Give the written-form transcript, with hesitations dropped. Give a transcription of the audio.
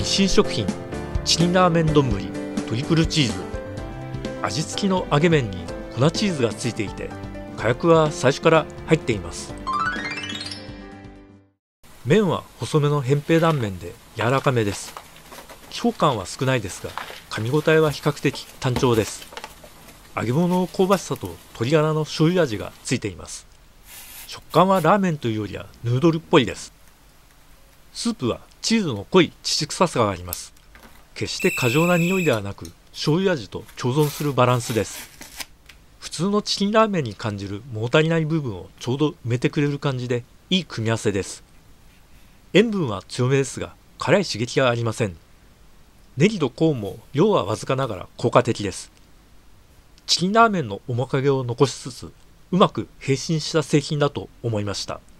日清食品チキンラーメン丼トリプルチーズ。味付きの揚げ麺に粉チーズがついていて、火薬は最初から入っています。麺は細めの扁平断面で柔らかめです。気泡感は少ないですが、噛み応えは比較的単調です。揚げ物の香ばしさと鶏ガラの醤油味がついています。食感はラーメンというよりはヌードルっぽいです。スープはチーズの濃い乳臭さがあります。決して過剰な匂いではなく、醤油味と共存するバランスです。普通のチキンラーメンに感じる物足りない部分をちょうど埋めてくれる感じで、いい組み合わせです。塩分は強めですが、辛い刺激がありません。ネギとコーンも量はわずかながら効果的です。チキンラーメンの面影を残しつつ、うまく並進した製品だと思いました。